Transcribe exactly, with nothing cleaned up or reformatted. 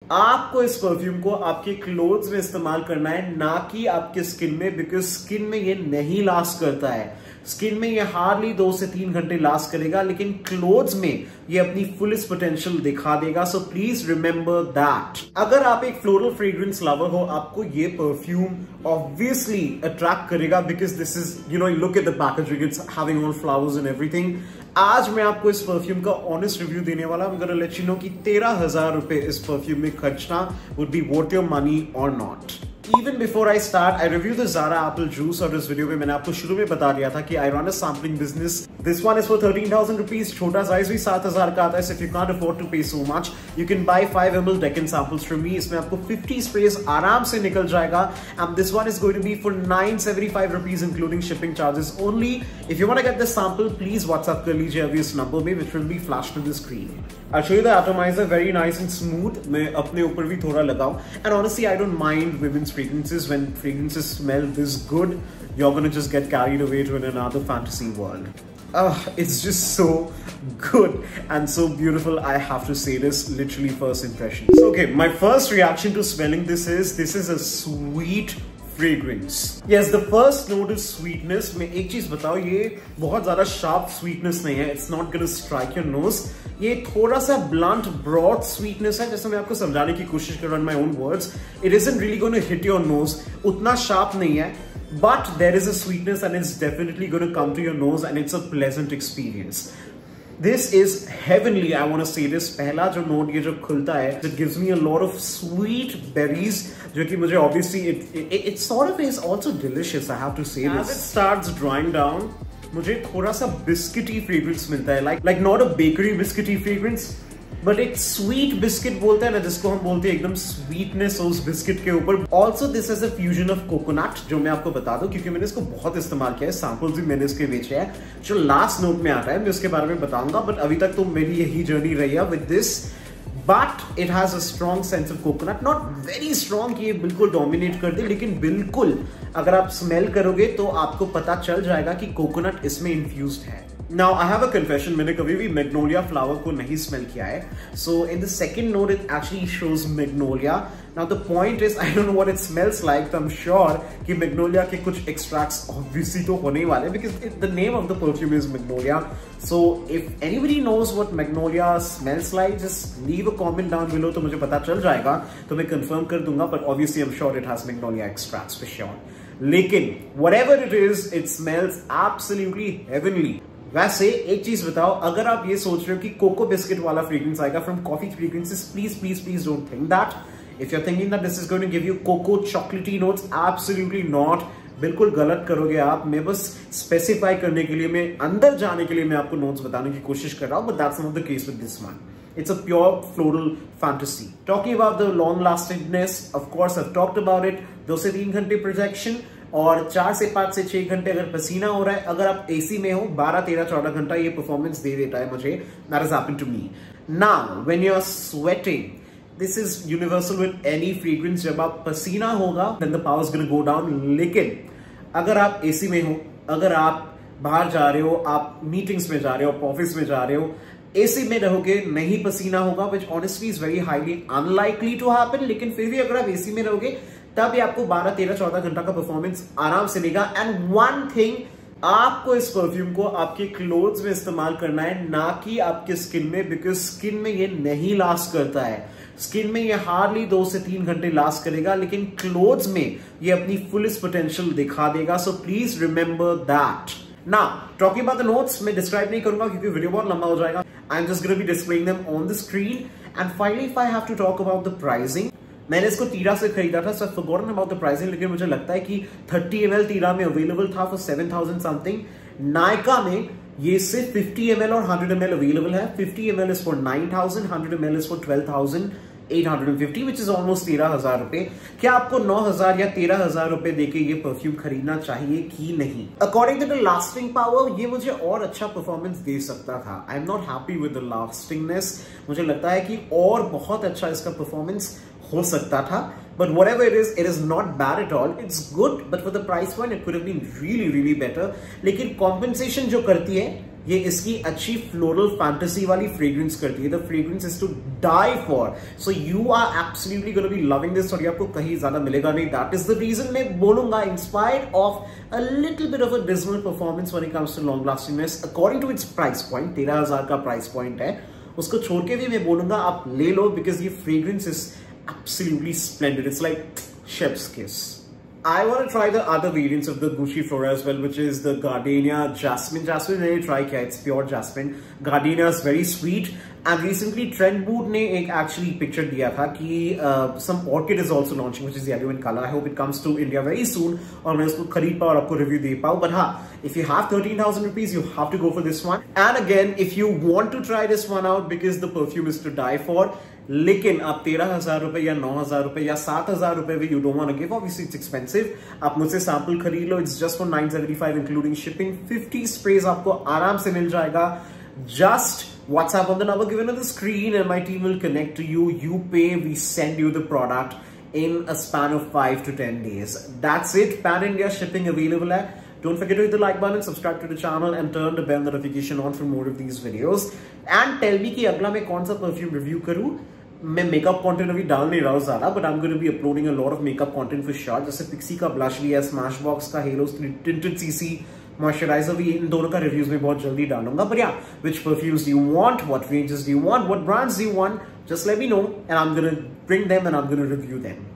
आपको इस परफ्यूम को आपके क्लोथ्स में इस्तेमाल करना है, ना कि आपके स्किन में, बिकॉज स्किन में ये नहीं लास्ट करता है। स्किन में ये हार्डली दो से तीन घंटे लास्ट करेगा, लेकिन क्लोथ्स में ये अपनी फुलेस्ट पोटेंशियल दिखा देगा। So please remember that. अगर आप एक फ्लोरल फ्रेग्रेंस लवर हो, आपको ये परफ्यूम ऑब्वियसली अट्रैक्ट करेगा, because this is you know look at the packaging, it's having all flowers and everything. आज मैं आपको इस परफ्यूम का ऑनेस्ट रिव्यू देने वाला हूं। I'm gonna let you know कि तेरह हजार रुपए इस परफ्यूम में खर्चना would be worth your money or not. Even before I start, I review the Zara Apple Juice और इस वीडियो में मैंने आपको शुरू में बता दिया था कि I run a sampling business. This one is for thirteen thousand rupees. छोटा साइज भी सात हजार का आता है. So if you can't afford to pay so much, you can buy five milliliter Deccan samples from me. इसमें आपको fifty sprays आराम से निकल जाएगा. And this one is going to be for nine seventy-five rupees including shipping charges only. If you want to get this sample, please WhatsApp कर लीजिए अभी इस नंबर में, which will be flashed to the screen. I'll show you the atomizer, very nice and smooth. मैं अपने ऊपर भी थोड़ा लगाऊं. And honestly, I don't mind women's fragrances. When fragrances smell this good, you're gonna just get carried away to another fantasy world. Uh, it's just so good and so beautiful. I have to say this, literally first impressions. So, okay, my first reaction to smelling this is, this is a sweet fragrance. Yes, the first note is sweetness. मैं एक चीज बताऊं, ये बहुत ज्यादा sharp sweetness नहीं है. It's not gonna strike your nose. ये थोड़ा सा blunt, broad sweetness है, जैसे मैं आपको समझाने की कोशिश कर रहा हूं in my own words. It isn't really gonna hit your nose. उतना sharp नहीं है, but there is a sweetness and it's definitely gonna come to your nose and it's a pleasant experience. This is heavenly, I want to say this. पहला जो note ये जो खुलता है, it gives me a lot of sweet berries, जो कि मुझे obviously it, it, it sort of is also delicious, I have to say this. As it starts drying down, मुझे थोड़ा सा बिस्किटी फ्रेग्रेंस मिलता है, like like not a bakery biscuity fragrance, but एक sweet biscuit बोलते हैं ना, जिसको हम बोलते हैं एकदम स्वीटनेस उस बिस्किट के ऊपर. Also this is a fusion of coconut, जो मैं आपको बता दूं क्योंकि मैंने इसको बहुत इस्तेमाल किया है, सैंपल्स भी मैंने इसके बेचे हैं. जो लास्ट नोट में आता है मैं उसके बारे में बताऊंगा, बट अभी तक तो मेरी यही जर्नी रही है with this. But it has a strong sense of coconut, not very strong कि ये बिल्कुल डोमिनेट कर दे, लेकिन बिल्कुल अगर आप स्मेल करोगे तो आपको पता चल जाएगा कि कोकोनट इसमें इन्फ्यूज्ड है. Now I have a confession, मैंने कभी भी मैग्नोलिया फ्लावर को नहीं स्मेल किया है. So in the second note it actually shows magnolia. Now the point is I don't know what it smells like, so I'm sure कि magnolia के कुछ extracts obviously तो होने वाले, because it, the name of the perfume is magnolia. So if anybody knows what magnolia smells like, just leave a comment down below, तो मुझे पता चल जाएगा, तो मैं confirm कर दूंगा. But obviously I'm sure it has magnolia extracts for sure. लेकिन whatever it is, it smells absolutely heavenly. वैसे एक चीज बताओ, अगर आप ये सोच रहे हो कि कोको बिस्किट वाला फ्रेग्रेंस आएगा from coffee fragrances, please please please don't think that. If you are thinking that this is going to give you coco chocolatey notes, absolutely not. बिल्कुल गलत करोगे आप. मैं बस स्पेसिफाई करने के लिए, मैं अंदर जाने के लिए मैं आपको नोट्स बताने की कोशिश कर रहा हूं, but that's not the case with this one. It's a pure floral fantasy. Talking about the long lastingness, of course I've talked about it. दो से तीन घंटे प्रोजेक्शन और चार से पांच से छह घंटे अगर पसीना हो रहा है, अगर आप एसी में हो, बारह तेरह चौदह घंटा ये परफॉर्मेंस दे देता है मुझे. That has happened to me. Now, when you're sweating, this is universal with any fragrance. जब आप पसीना होगा, then the power is going to go down. लेकिन अगर आप एसी में हो, अगर आप बाहर जा रहे हो, आप मीटिंग्स में जा रहे हो, ऑफिस में जा रहे हो, एसी में रहोगे, नहीं पसीना होगा, which honestly is very highly unlikely to happen. लेकिन फिर भी अगर आप एसी में रहोगे, तब भी आपको बारह तेरह चौदह घंटा का परफॉर्मेंस आराम से लेगा. एंड वन थिंग, आपको इस परफ्यूम को आपके क्लोथ्स में इस्तेमाल करना है, ना कि आपके स्किन में, बिकॉज स्किन में ये नहीं लास्ट करता है. स्किन में ये हार्डली दो से तीन घंटे लास्ट करेगा, लेकिन क्लोथ्स में ये अपनी फुलेस्ट पोटेंशियल दिखा देगा. So please remember that. Now, talking about the notes, मैं डिस्क्राइब नहीं करूंगा क्योंकि वीडियो बहुत लंबा हो जाएगा. I'm just going to be displaying them on the screen. And finally, if I have to talk about the pricing, मैंने इसको तीरा से खरीदा था, so I've forgotten about the pricing, लेकिन मुझे लगता है कि thirty एम एल तीरा में अवेलेबल था for seven thousand something. Nykaa में ये सिर्फ fifty एम एल और one hundred M L available है. fifty M L is for nine thousand, one hundred M L is for twelve thousand eight hundred fifty, which is almost तेरह हजार रुपए. क्या आपको नौ हजार या तेरह हजार रुपए देके ये परफ्यूम खरीदना चाहिए कि नहीं? According to the lasting power, ये मुझे और अच्छा परफॉर्मेंस दे सकता था. I am not happy with the lastingness. मुझे लगता है कि और बहुत अच्छा इसका परफॉर्मेंस हो सकता था. But whatever it is, it is not bad at all. It's good, but for the price point, it could have been really, really better. लेकिन compensation जो करती है, ये इसकी अच्छी फ्लोरल फैंटेसी वाली फ्रेग्रेंस करती है. The fragrance is to die for. So you are absolutely gonna be loving this और ये आपको कहीं ज्यादा मिलेगा नहीं. दैट इज द रीजन मैं बोलूंगा inspired of a little bit of a dismal performance when it comes to long lastingness according to its price point. तेरह हजार का प्राइस पॉइंट है, उसको छोड़ के भी मैं बोलूंगा आप ले लो बिकॉज ये fragrance is absolutely splendid. It's like chef's kiss. I want to try the other variants of the Gucci Flora as well, which is the Gardenia Jasmine. Jasmine मैंने try किया, it's pure jasmine. Gardenia is very sweet. And recently Trendboot ने एक actually picture दिया था कि uh, some orchid is also launching, which is yellow in color. I hope it comes to India very soon और मैं उसको खरीद पाऊँ और आपको review दे पाऊँ. But हाँ, if you have thirteen thousand rupees, you have to go for this one. And again, if you want to try this one out because the perfume is to die for, लेकिन आप तेरह हजार रुपए या नौ हजार रुपए या सात हजार रुपए भी you don't want to give, obviously it's expensive. आप मुझसे सैंपल खरीद लो, it's just for nine seventy five including shipping. Fifty sprays आपको आराम से मिल जाएगा. Just WhatsApp on the number given on the screen and my team will connect to you. You pay, we send you the product in a span of five to ten days. That's it. Pan India shipping available hai. Don't forget to hit the like button, subscribe to the channel and turn the bell notification on for more of these videos. And tell me कि अगला मैं कौन सा perfume review करूं. मैं makeup content अभी डाल नहीं रहा हूँ ज्यादा, but I am going to be uploading a lot of makeup content for sure. जैसे पिक्सी का ब्लश भी है, स्मैशबॉक्स का हेलो टिंटेड सीसी मॉइस्चराइजर भी, इन दोनों का रिव्यूज में बहुत जल्दी डालूंगा. But yeah, which perfumes do you want, what ranges do you want, what brands do you want, just let me know and I am going to bring them and I am going to review them.